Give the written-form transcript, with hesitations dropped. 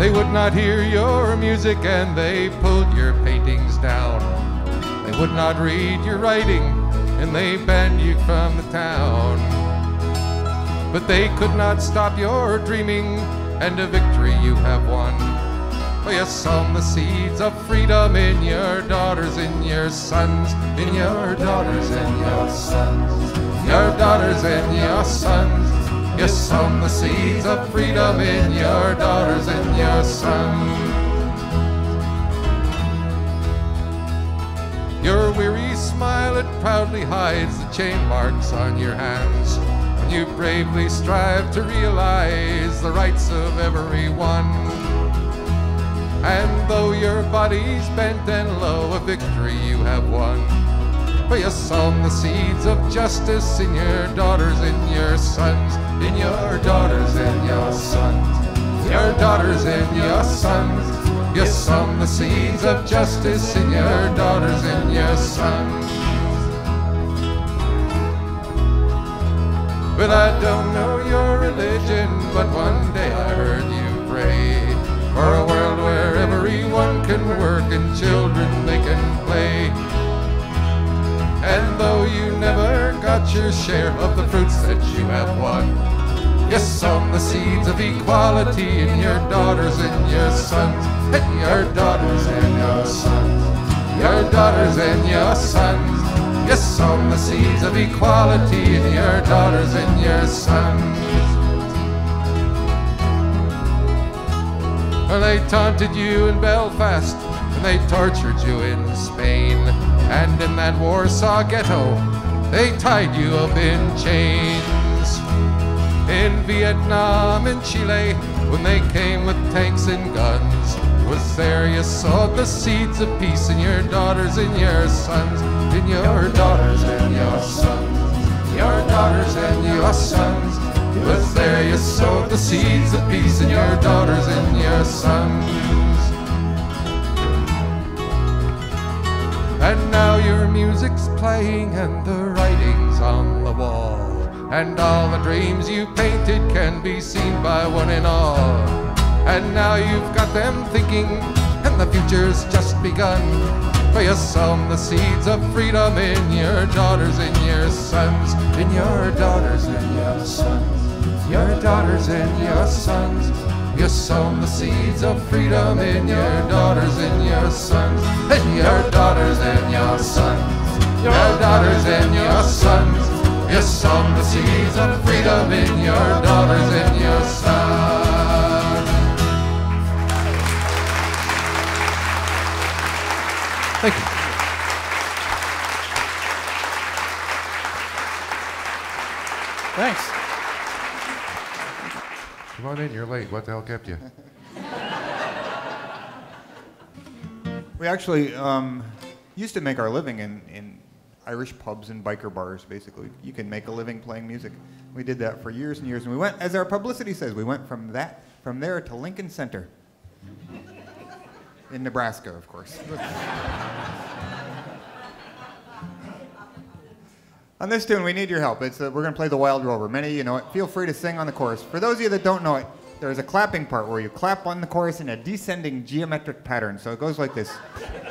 They would not hear your music and they pulled your paintings down. They would not read your writing and they banned you from the town. But they could not stop your dreaming, and a victory you have won. For you sown the seeds of freedom in your daughters, in your sons, in your daughters and your sons, your daughters and your sons. You sown the seeds of freedom in your daughters and your sons. Your weary smile, it proudly hides the chain marks on your hands. When you bravely strive to realize the rights of everyone. And though your body's bent and low, a victory you have won. For you sown the seeds of justice in your daughters and your sons, in your daughters and your sons, your daughters and your sons. You sown the seeds of justice in your daughters and your sons. Well, I don't know your religion, but one day I heard you pray for a world where everyone can work and children they can play. And though you never got your share of the fruits that you have won, you sown the seeds of equality in your daughters and your sons, and your daughters and your sons, your daughters and your sons. You sown the seeds of equality in your daughters and your sons. Well, they taunted you in Belfast, and they tortured you in Spain, and in that Warsaw ghetto, they tied you up in chains. In Vietnam and Chile, when they came with tanks and guns, it was there you sowed the seeds of peace in your daughters and your sons, in your daughters and your sons, your daughters and your sons. It was there you sowed the seeds of peace in your daughters and your sons. And now your music's playing and the writing's on the wall, and all the dreams you painted can be seen by one and all. And now you've got them thinking, and the future's just begun. For you sown the seeds of freedom in your daughters and your sons, in your daughters and your sons, your daughters and your sons. You sown the seeds of freedom in your daughters and your sons, and your daughters and your sons, your daughters and your sons. You sown the seeds of freedom in your daughters and your sons. Thank you. Thanks. Come on in, you're late. What the hell kept you? We actually used to make our living in Irish pubs and biker bars, basically. You can make a living playing music. We did that for years and years, and we went, as our publicity says, we went from there to Lincoln Center. In Nebraska, of course. On this tune, we need your help. We're going to play The Wild Rover. Many of you know it. Feel free to sing on the chorus. For those of you that don't know it, there's a clapping part where you clap on the chorus in a descending geometric pattern. So it goes like this.